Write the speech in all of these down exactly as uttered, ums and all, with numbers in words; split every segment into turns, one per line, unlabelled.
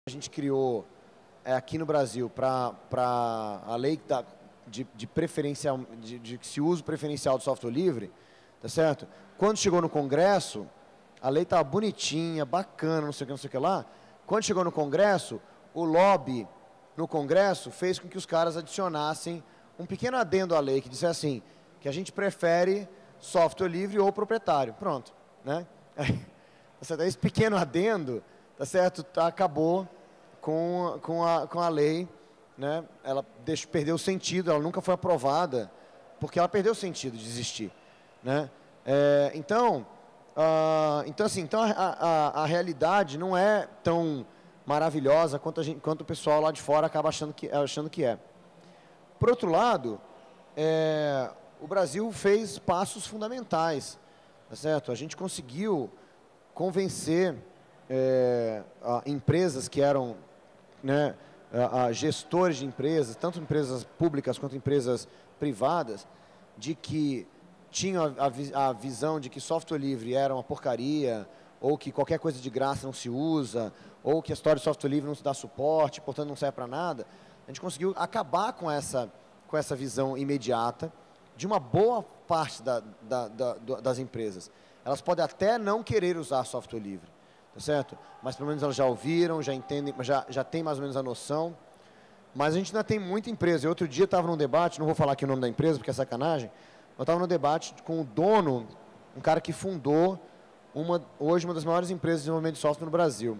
a gente criou é, aqui no Brasil para a lei da, de, de preferencial, de, de que se uso preferencial do software livre, tá certo? Quando chegou no Congresso, a lei estava bonitinha, bacana, não sei o que, não sei o que lá. Quando chegou no Congresso, o lobby no Congresso fez com que os caras adicionassem um pequeno adendo à lei que disse assim, que a gente prefere software livre ou proprietário. Pronto, né? Esse pequeno adendo, tá certo? Tá, acabou com, com, a, com a lei, né? Ela deixou, perdeu o sentido, ela nunca foi aprovada, porque ela perdeu o sentido de existir, né? É, então, uh, então, assim, então a, a, a realidade não é tão maravilhosa quanto, a gente, quanto o pessoal lá de fora acaba achando que, achando que é. Por outro lado, é, o Brasil fez passos fundamentais, tá certo? A gente conseguiu convencer é, a, empresas que eram, né, a, a gestores de empresas, tanto empresas públicas quanto empresas privadas, de que tinham a, a, a visão de que software livre era uma porcaria, ou que qualquer coisa de graça não se usa, ou que a história de software livre não se dá suporte, portanto não serve para nada. A gente conseguiu acabar com essa, com essa visão imediata de uma boa parte da, da, da, das empresas. Elas podem até não querer usar software livre, tá certo? Mas pelo menos elas já ouviram, já entendem, já, já tem mais ou menos a noção. Mas a gente ainda tem muita empresa. Eu, outro dia estava num debate, não vou falar aqui o nome da empresa porque é sacanagem, eu estava num debate com o dono, um cara que fundou uma, hoje uma das maiores empresas de desenvolvimento de software no Brasil.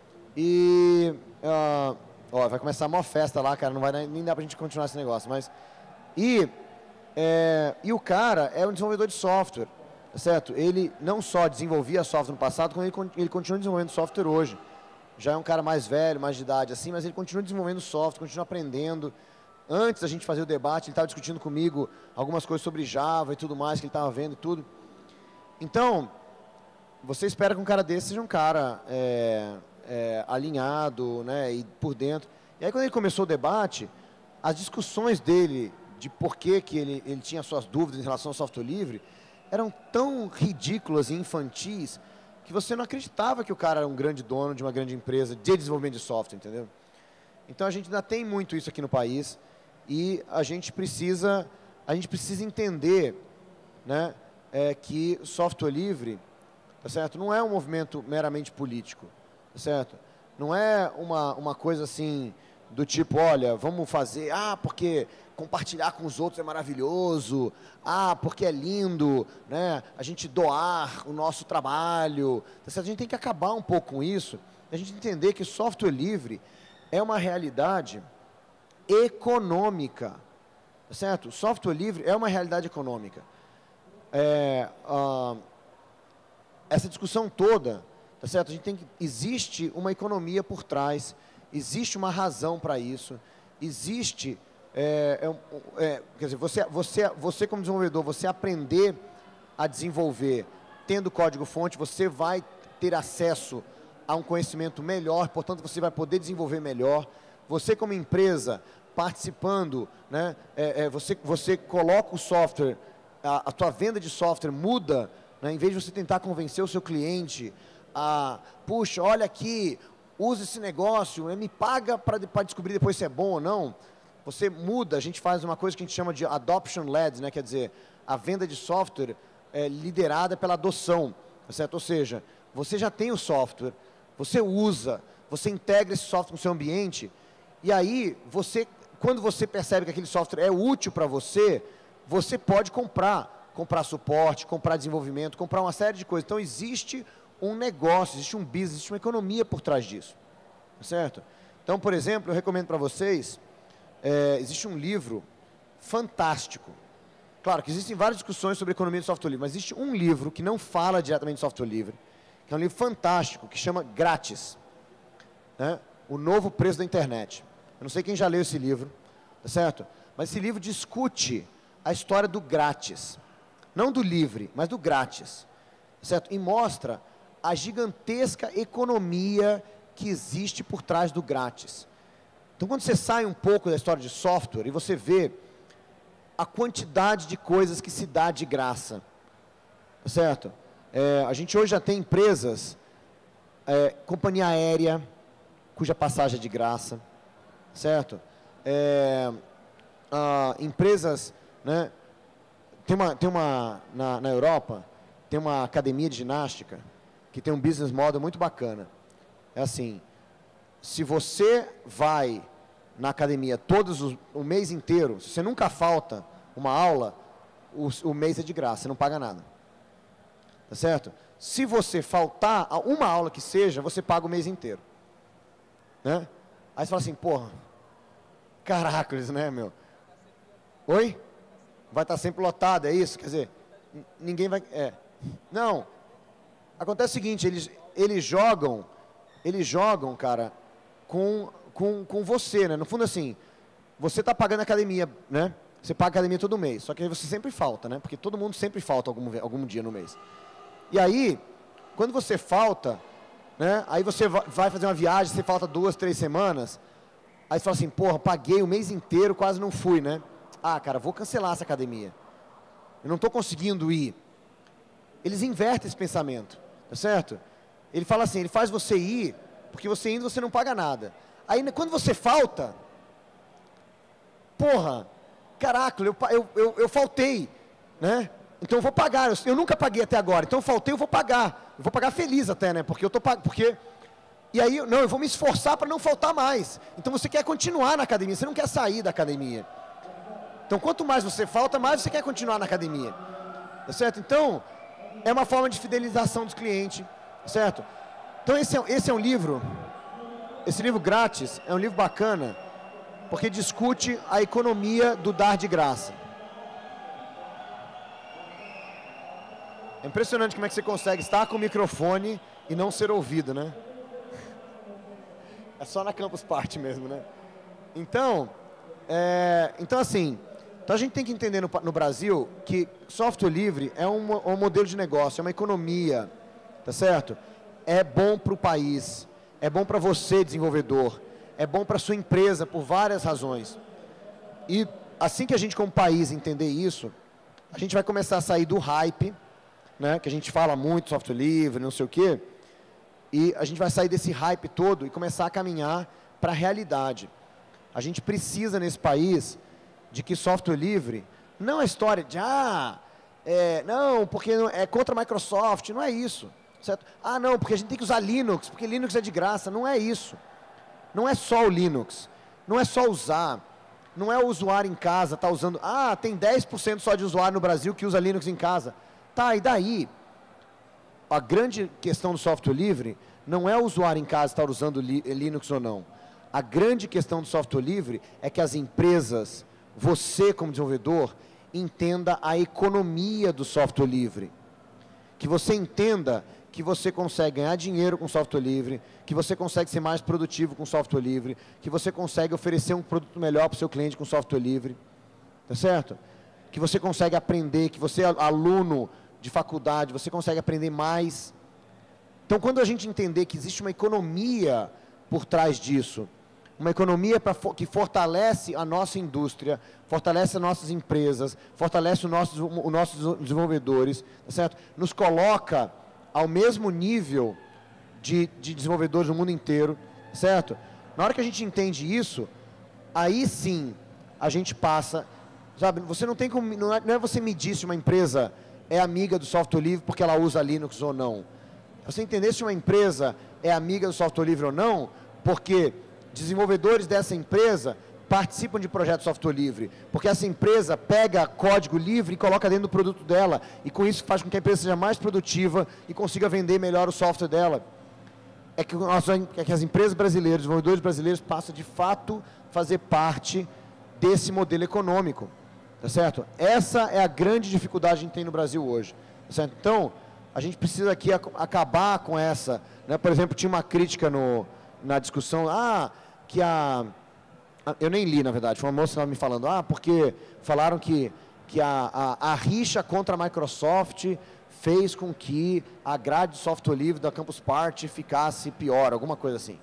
E uh, ó, vai começar uma festa lá, cara, não vai nem dar pra gente continuar esse negócio, mas e, é, e o cara é um desenvolvedor de software, tá certo? Ele não só desenvolvia software no passado, como ele, ele continua desenvolvendo software hoje. Já é um cara mais velho, mais de idade assim, mas ele continua desenvolvendo software, continua aprendendo. Antes da gente fazer o debate, ele estava discutindo comigo algumas coisas sobre Java e tudo mais que ele estava vendo e tudo. Então, você espera que um cara desse seja um cara é, é, alinhado, né, e por dentro. E aí, quando ele começou o debate, as discussões dele de por que, que ele, ele tinha suas dúvidas em relação ao software livre eram tão ridículas e infantis que você não acreditava que o cara era um grande dono de uma grande empresa de desenvolvimento de software, entendeu? Então, a gente ainda tem muito isso aqui no país e a gente precisa, a gente precisa entender, né, é, que software livre, tá certo? Não é um movimento meramente político, tá certo? Não é uma, uma coisa assim do tipo, olha, vamos fazer, ah, porque compartilhar com os outros é maravilhoso, ah, porque é lindo, né? A gente doar o nosso trabalho, tá certo? A gente tem que acabar um pouco com isso, a gente entender que software livre é uma realidade econômica, tá certo? Software livre é uma realidade econômica. É, ah, essa discussão toda, tá certo? A gente tem que, existe uma economia por trás, existe uma razão para isso, existe, é, é, é, quer dizer, você, você, você como desenvolvedor, você aprender a desenvolver tendo código-fonte, você vai ter acesso a um conhecimento melhor, portanto, você vai poder desenvolver melhor. Você como empresa, participando, né, é, é, você, você coloca o software, a, a tua venda de software muda, né, em vez de você tentar convencer o seu cliente a, puxa, olha aqui, usa esse negócio, me paga para descobrir depois se é bom ou não, você muda, a gente faz uma coisa que a gente chama de adoption-led, né, quer dizer, a venda de software é liderada pela adoção, certo? Ou seja, você já tem o software, você usa, você integra esse software no seu ambiente, e aí, você, quando você percebe que aquele software é útil para você, você pode comprar, comprar suporte, comprar desenvolvimento, comprar uma série de coisas. Então, existe um negócio, existe um business, existe uma economia por trás disso, certo? Então, por exemplo, eu recomendo para vocês, é, existe um livro fantástico. Claro que existem várias discussões sobre economia de software livre, mas existe um livro que não fala diretamente de software livre, que é um livro fantástico, que chama Grátis, né? O Novo Preço da Internet. Eu não sei quem já leu esse livro, tá certo? Mas esse livro discute a história do grátis. Não do livre, mas do grátis, certo? E mostra a gigantesca economia que existe por trás do grátis. Então, quando você sai um pouco da história de software e você vê a quantidade de coisas que se dá de graça, tá certo? É, a gente hoje já tem empresas, é, companhia aérea, cuja passagem é de graça, certo? É, ah, empresas, né? Tem uma, tem uma na, na Europa, tem uma academia de ginástica que tem um business model muito bacana. É assim, se você vai na academia todos os, o mês inteiro, se você nunca falta uma aula, o, o mês é de graça, você não paga nada. Tá certo? Se você faltar a uma aula que seja, você paga o mês inteiro. Né? Aí você fala assim, porra, caracoles, né, meu? Oi? Vai estar sempre lotado, é isso? Quer dizer, ninguém vai... É. Não. Acontece o seguinte, eles, eles jogam, eles jogam, cara, com, com, com você, né? No fundo, assim, você está pagando a academia, né? Você paga a academia todo mês, só que aí você sempre falta, né? Porque todo mundo sempre falta algum, algum dia no mês. E aí, quando você falta, né? Aí você vai fazer uma viagem, você falta duas, três semanas, aí você fala assim, porra, paguei o mês inteiro, quase não fui, né? Ah, cara, vou cancelar essa academia. Eu não estou conseguindo ir. Eles invertem esse pensamento, tá certo? Ele fala assim, ele faz você ir, porque você indo você não paga nada. Aí quando você falta, porra, caraca, eu, eu, eu, eu faltei, né? Então eu vou pagar, eu, eu nunca paguei até agora, então eu faltei, eu vou pagar. Eu vou pagar feliz até, né? Porque eu tô pagando, porque... E aí, não, eu vou me esforçar para não faltar mais. Então você quer continuar na academia, você não quer sair da academia. Então, quanto mais você falta, mais você quer continuar na academia. Tá certo? Então, é uma forma de fidelização dos clientes. Certo? Então, esse é, esse é um livro, esse livro grátis, é um livro bacana, porque discute a economia do dar de graça. É impressionante como é que você consegue estar com o microfone e não ser ouvido, né? É só na Campus Party mesmo, né? Então, é, então assim... Então a gente tem que entender no, no Brasil que software livre é um, um modelo de negócio, é uma economia, tá certo? É bom para o país, é bom para você, desenvolvedor, é bom para a sua empresa por várias razões. E assim que a gente como país entender isso, a gente vai começar a sair do hype, né, que a gente fala muito, software livre, não sei o quê, e a gente vai sair desse hype todo e começar a caminhar para a realidade. A gente precisa nesse país... de que software livre não é história de, ah, é, não, porque é contra a Microsoft, não é isso, certo? Ah, não, porque a gente tem que usar Linux, porque Linux é de graça, não é isso. Não é só o Linux, não é só usar, não é o usuário em casa, tá usando, ah, tem dez por cento só de usuário no Brasil que usa Linux em casa. Tá, e daí? A grande questão do software livre não é o usuário em casa estar usando Linux ou não. A grande questão do software livre é que as empresas... você, como desenvolvedor, entenda a economia do software livre. Que você entenda que você consegue ganhar dinheiro com software livre, que você consegue ser mais produtivo com software livre, que você consegue oferecer um produto melhor para o seu cliente com software livre. Tá certo? Que você consegue aprender, que você, aluno de faculdade, você consegue aprender mais. Então, quando a gente entender que existe uma economia por trás disso, uma economia pra, que fortalece a nossa indústria, fortalece as nossas empresas, fortalece os nossos, os nossos desenvolvedores, tá certo? Nos coloca ao mesmo nível de, de desenvolvedores no mundo inteiro, certo? Na hora que a gente entende isso, aí sim a gente passa, sabe? Você não tem como, não é, não é você medir se uma empresa é amiga do software livre porque ela usa Linux ou não. Você entender se uma empresa é amiga do software livre ou não, porque desenvolvedores dessa empresa participam de projetos de software livre, porque essa empresa pega código livre e coloca dentro do produto dela, e com isso faz com que a empresa seja mais produtiva e consiga vender melhor o software dela. É que, nós, é que as empresas brasileiras, desenvolvedores brasileiros, passam de fato a fazer parte desse modelo econômico, tá certo? Essa é a grande dificuldade que a gente tem no Brasil hoje, tá certo? Então, a gente precisa aqui ac acabar com essa, né? Por exemplo, tinha uma crítica no, na discussão, ah, que a... Eu nem li, na verdade, foi uma moça que estava me falando, ah, porque falaram que, que a, a, a rixa contra a Microsoft fez com que a grade de software livre da Campus Party ficasse pior, alguma coisa assim.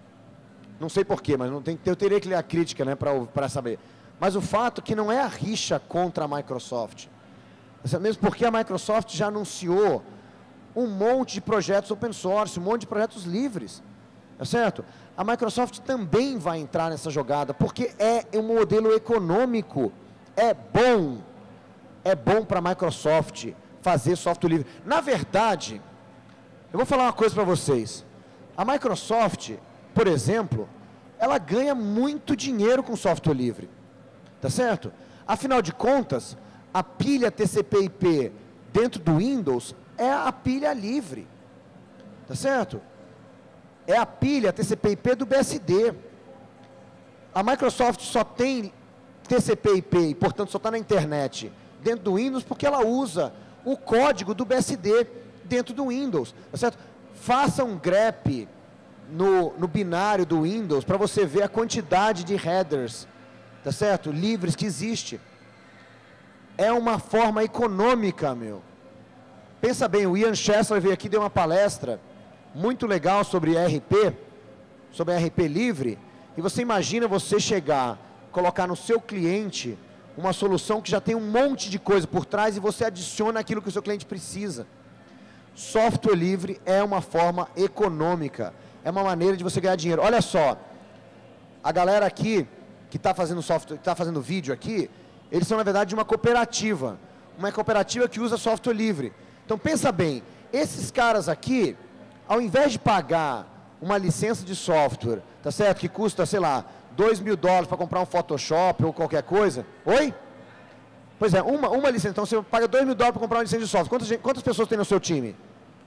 Não sei porquê, mas não tem, eu teria que ler a crítica, né, para saber. Mas o fato é que não é a rixa contra a Microsoft. Mesmo porque a Microsoft já anunciou um monte de projetos open source, um monte de projetos livres. tá certo? A Microsoft também vai entrar nessa jogada, porque é um modelo econômico, é bom, é bom para a Microsoft fazer software livre. Na verdade, eu vou falar uma coisa para vocês, a Microsoft, por exemplo, ela ganha muito dinheiro com software livre, tá certo? Afinal de contas, a pilha T C P I P dentro do Windows é a pilha livre, tá certo? É a pilha T C P I P do B S D. A Microsoft só tem T C P I P e, portanto, só está na internet dentro do Windows porque ela usa o código do B S D dentro do Windows, tá certo? Faça um grep no, no binário do Windows para você ver a quantidade de headers, tá certo? Livres que existe. É uma forma econômica, meu. Pensa bem, o Ian Chesler veio aqui e deu uma palestra muito legal sobre R P, sobre R P livre, e você imagina você chegar, colocar no seu cliente uma solução que já tem um monte de coisa por trás e você adiciona aquilo que o seu cliente precisa. Software livre é uma forma econômica, é uma maneira de você ganhar dinheiro. Olha só, a galera aqui que está fazendo software, que está fazendo vídeo aqui, eles são na verdade de uma cooperativa, uma cooperativa que usa software livre. Então pensa bem, esses caras aqui, ao invés de pagar uma licença de software, tá certo, que custa, sei lá, dois mil dólares para comprar um Photoshop ou qualquer coisa, oi? Pois é, uma, uma licença, então você paga dois mil dólares para comprar uma licença de software. Quantas, quantas pessoas tem no seu time?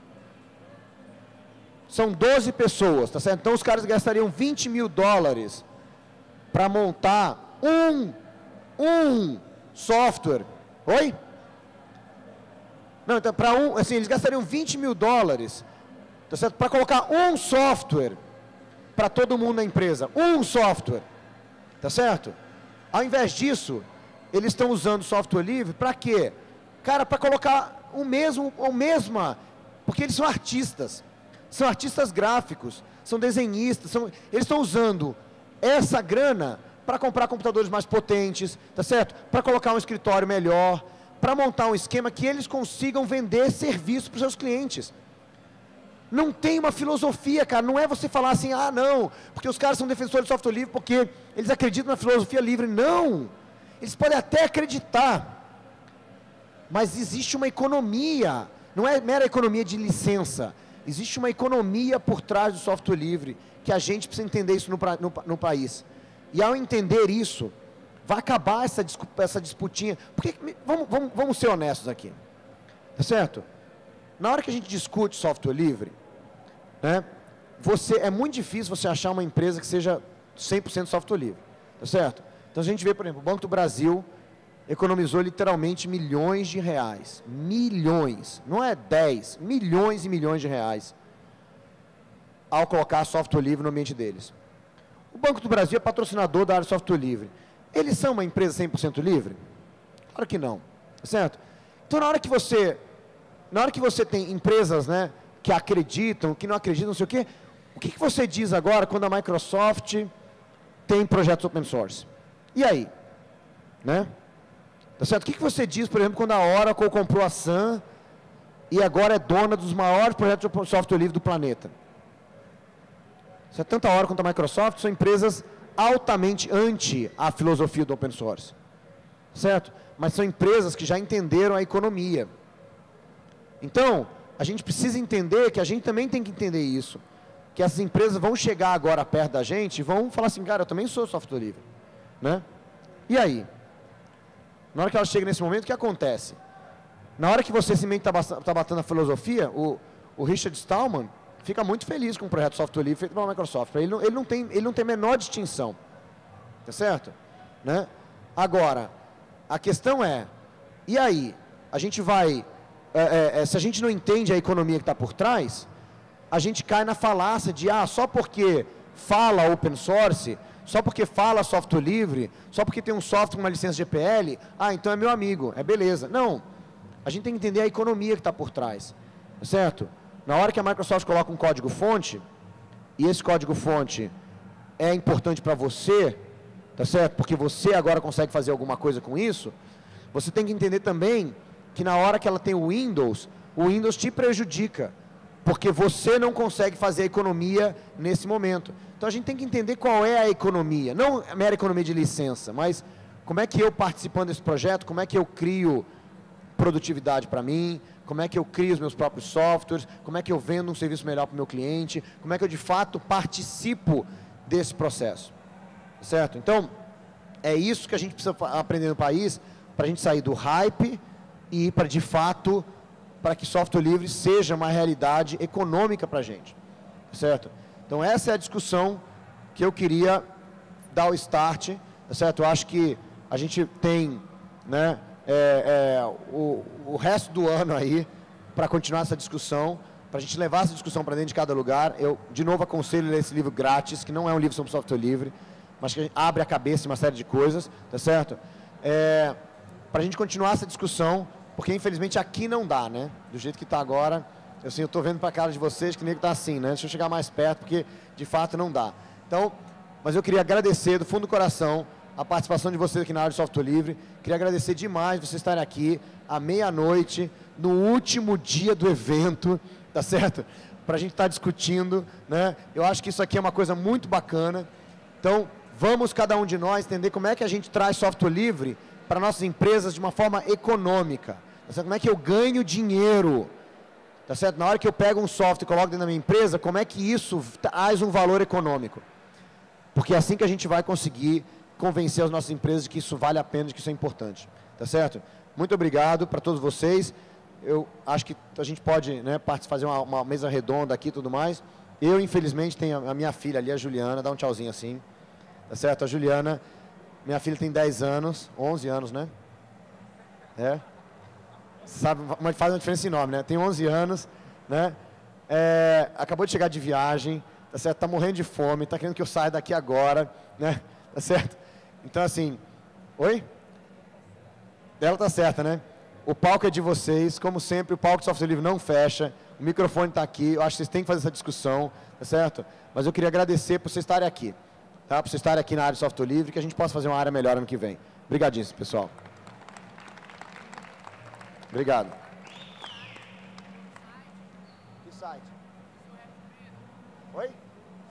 São doze pessoas, tá certo? Então os caras gastariam vinte mil dólares para montar um, um software, oi? Não, então para um, assim, eles gastariam vinte mil dólares, tá certo? Para colocar um software para todo mundo na empresa, um software, tá certo? Ao invés disso, eles estão usando software livre para quê? Cara, para colocar o mesmo, o mesma, porque eles são artistas, são artistas gráficos, são desenhistas, são, eles estão usando essa grana para comprar computadores mais potentes, tá certo? Para colocar um escritório melhor, para montar um esquema que eles consigam vender serviço para os seus clientes. Não tem uma filosofia, cara, não é você falar assim, ah não, porque os caras são defensores de software livre porque eles acreditam na filosofia livre. Não, eles podem até acreditar, mas existe uma economia, não é mera economia de licença, existe uma economia por trás do software livre, que a gente precisa entender isso no, no, no país. E ao entender isso, vai acabar essa, essa disputinha, porque, vamos, vamos, vamos ser honestos aqui, tá certo? Na hora que a gente discute software livre, né, você, é muito difícil você achar uma empresa que seja cem por cento software livre, tá certo? Então a gente vê, por exemplo, o Banco do Brasil economizou literalmente milhões de reais, milhões, não é dez, milhões e milhões de reais, ao colocar software livre no ambiente deles. O Banco do Brasil é patrocinador da área de software livre. Eles são uma empresa cem por cento livre? Claro que não, tá certo? Então na hora que você... Na hora que você tem empresas, né, que acreditam, que não acreditam, não sei o quê, o que, que você diz agora quando a Microsoft tem projetos open source? E aí? Né? Tá certo? O que, que você diz, por exemplo, quando a Oracle comprou a Sun e agora é dona dos maiores projetos de software livre do planeta? Certo? Tanto a Oracle quanto a Microsoft são empresas altamente anti a filosofia do open source. Certo? Mas são empresas que já entenderam a economia. Então, a gente precisa entender que a gente também tem que entender isso. Que essas empresas vão chegar agora perto da gente e vão falar assim, cara, eu também sou software livre. Né? E aí? Na hora que ela chega nesse momento, o que acontece? Na hora que você simplesmente está tá batendo a filosofia, o, o Richard Stallman fica muito feliz com o projeto software livre feito pela Microsoft. Ele não, ele não tem, ele não tem a menor distinção. Tá certo? Né? Agora, a questão é, e aí? A gente vai... É, é, se a gente não entende a economia que está por trás, a gente cai na falácia de, ah, só porque fala open source, só porque fala software livre, só porque tem um software com uma licença G P L, ah, então é meu amigo, é beleza. Não, a gente tem que entender a economia que está por trás, certo? Na hora que a Microsoft coloca um código-fonte, e esse código-fonte é importante para você, tá certo? Porque você agora consegue fazer alguma coisa com isso, você tem que entender também que na hora que ela tem o Windows, o Windows te prejudica, porque você não consegue fazer a economia nesse momento. Então a gente tem que entender qual é a economia, não a mera economia de licença, mas como é que eu, participando desse projeto, como é que eu crio produtividade para mim, como é que eu crio os meus próprios softwares, como é que eu vendo um serviço melhor para o meu cliente, como é que eu de fato participo desse processo, certo? Então, é isso que a gente precisa aprender no país, para a gente sair do hype e para de fato, para que software livre seja uma realidade econômica para a gente, certo? Então essa é a discussão que eu queria dar o start, certo? Eu acho que a gente tem, né, é, é, o, o resto do ano aí para continuar essa discussão, para a gente levar essa discussão para dentro de cada lugar. Eu, de novo, aconselho ler esse livro grátis, que não é um livro sobre software livre, mas que abre a cabeça em uma série de coisas, tá certo? É, para a gente continuar essa discussão, porque infelizmente aqui não dá, né? Do jeito que está agora, eu assim, estou vendo para a cara de vocês que nem está assim, né? Deixa eu chegar mais perto, porque de fato não dá. Então, mas eu queria agradecer do fundo do coração a participação de vocês aqui na área de software livre. Queria agradecer demais vocês estarem aqui à meia-noite, no último dia do evento, tá certo? Para a gente estar discutindo, né? Eu acho que isso aqui é uma coisa muito bacana. Então, vamos cada um de nós entender como é que a gente traz software livre para nossas empresas de uma forma econômica. Tá certo? Como é que eu ganho dinheiro? Tá certo? Na hora que eu pego um software e coloco dentro da minha empresa, como é que isso traz um valor econômico? Porque é assim que a gente vai conseguir convencer as nossas empresas de que isso vale a pena, de que isso é importante. Tá certo? Muito obrigado para todos vocês. Eu acho que a gente pode, né, fazer uma, uma mesa redonda aqui e tudo mais. Eu, infelizmente, tenho a minha filha ali, a Juliana, dá um tchauzinho assim. Tá certo? A Juliana, minha filha tem dez anos, onze anos, né? É. Sabe, mas faz uma diferença enorme, né? Tem onze anos, né? É, acabou de chegar de viagem, tá certo? Tá morrendo de fome, tá querendo que eu saia daqui agora, né? Tá certo? Então, assim, oi? Ela tá certa, né? O palco é de vocês, como sempre, o palco de software livre não fecha, o microfone está aqui, eu acho que vocês têm que fazer essa discussão, tá certo? Mas eu queria agradecer por vocês estarem aqui, tá? Por vocês estarem aqui na área de software livre, que a gente possa fazer uma área melhor ano que vem. Obrigadíssimo, pessoal. Obrigado. Que site? Oi?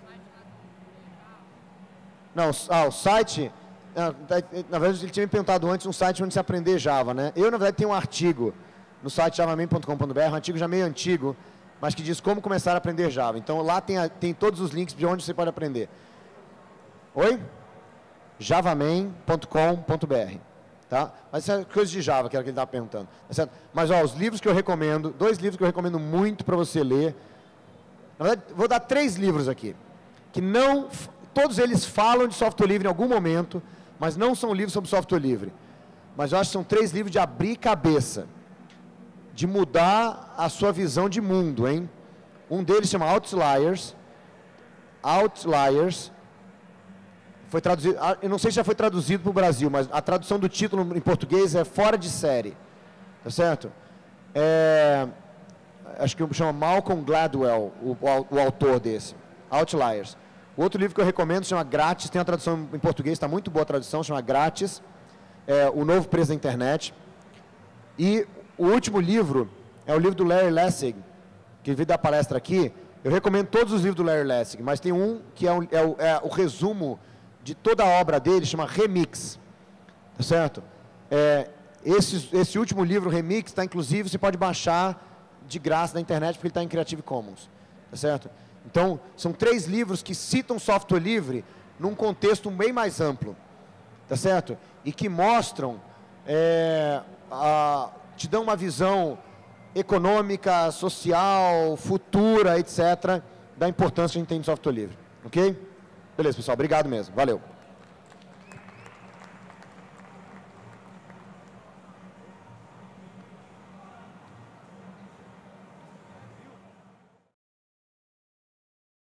Não, ah, o site... Na verdade, ele tinha me perguntado antes um site onde se aprender Java, né? Eu, na verdade, tenho um artigo no site javaman ponto com ponto br, um artigo já meio antigo, mas que diz como começar a aprender Java. Então, lá tem, a, tem todos os links de onde você pode aprender. Oi? javaman ponto com ponto br. Tá? Mas isso é coisa de Java, que era o que ele estava perguntando. Tá certo? Mas, ó, os livros que eu recomendo, dois livros que eu recomendo muito para você ler. Na verdade, vou dar três livros aqui, que não... Todos eles falam de software livre em algum momento, mas não são livros sobre software livre. Mas eu acho que são três livros de abrir cabeça, de mudar a sua visão de mundo, hein? Um deles chama Outliers. Outliers. Foi traduzido, eu não sei se já foi traduzido para o Brasil, mas a tradução do título em português é Fora de Série. Tá certo? É, acho que chama Malcolm Gladwell, o, o, o autor desse. Outliers. O outro livro que eu recomendo chama Grátis, tem uma tradução em português, está muito boa a tradução, chama Grátis, é, O Novo Preço da Internet. E o último livro é o livro do Larry Lessig, que veio dar palestra aqui. Eu recomendo todos os livros do Larry Lessig, mas tem um que é, um, é, o, é o resumo de toda a obra dele, chama Remix. Tá certo? É, esse, esse último livro, Remix, está inclusive, você pode baixar de graça na internet, porque ele está em Creative Commons. Tá certo? Então, são três livros que citam software livre num contexto bem mais amplo, tá certo? E que mostram, é, a, te dão uma visão econômica, social, futura, etcétera, da importância que a gente tem de software livre, ok? Beleza, pessoal, obrigado mesmo, valeu.